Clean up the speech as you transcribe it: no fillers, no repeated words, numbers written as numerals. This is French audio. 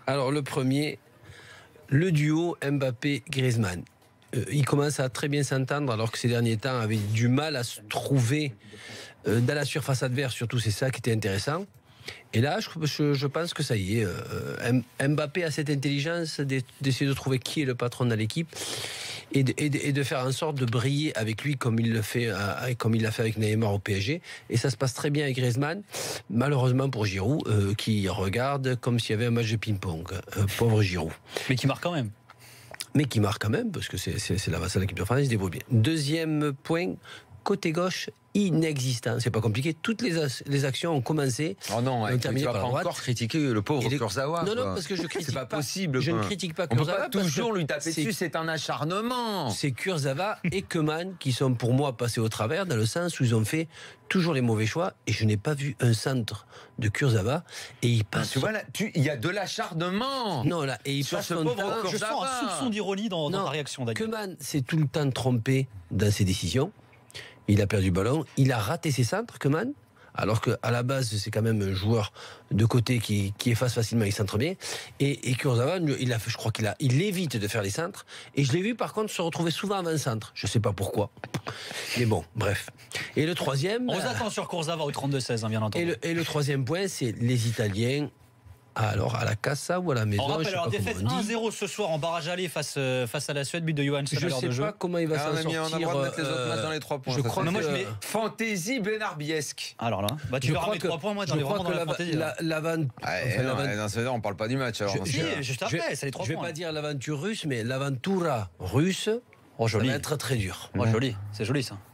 Alors le premier, le duo Mbappé-Griezmann. Il commence à très bien s'entendre alors que ces derniers temps avait du mal à se trouver dans la surface adverse, surtout c'est ça qui était intéressant. Et là, je pense que ça y est, Mbappé a cette intelligence d'essayer de trouver qui est le patron de l'équipe et de faire en sorte de briller avec lui comme il l'a fait avec Neymar au PSG. Et ça se passe très bien avec Griezmann. Malheureusement pour Giroud, qui regarde comme s'il y avait un match de ping-pong. Pauvre Giroud. Mais qui marque quand même. Mais qui marque quand même, parce que c'est la vassale de l'équipe de France, il se débrouille bien. Deuxième point, côté gauche, inexistant. C'est pas compliqué. Toutes les actions ont commencé. Oh non, tu vas pas encore critiquer le pauvre Kurzawa. Non, parce que je critique c'est pas possible. Je ne critique pas Kurzawa. Kurzawa. On peut pas toujours lui taper dessus, c'est un acharnement. C'est Kurzawa et Koeman qui sont pour moi passés au travers, dans le sens où ils ont fait toujours les mauvais choix. Et je n'ai pas vu un centre de Kurzawa. Et il passe. Tu vois là, il y a de l'acharnement. Non, là, et il sur passe ce son pauvre temps. Je sens un soupçon d'ironie dans ta réaction, Daniel. Koeman s'est tout le temps trompé dans ses décisions. Il a perdu le ballon, il a raté ses centres, Koeman, alors qu'à la base, c'est quand même un joueur de côté qui efface facilement, il centre bien. Et Kurzawa, je crois qu'il évite de faire les centres. Et je l'ai vu, par contre, se retrouver souvent avant-centre. Je ne sais pas pourquoi. Mais bon, bref. Et le troisième... On vous attend sur Kurzawa au 32-16, bien entendu. Et le troisième point, c'est les Italiens. Alors, à la Casa ou à la maison, on rappelle, alors défaite 1-0 ce soir en barrage aller face à la Suède, but de Johansson à l'heure de jeu. Je ne sais pas comment il va s'en sortir. On a le droit de mettre les autres matchs dans les 3 points. Je crois moi, je mets fantaisie Benarbiesque. Alors là, tu verras mes 3 points, moi, dans les vraiment dans la fantaisie. On parle pas du match. Alors, juste après, c'est les 3 points. Je ne vais pas dire l'aventure russe, mais l'aventura russe, ça va être très dur. Joli, c'est joli ça.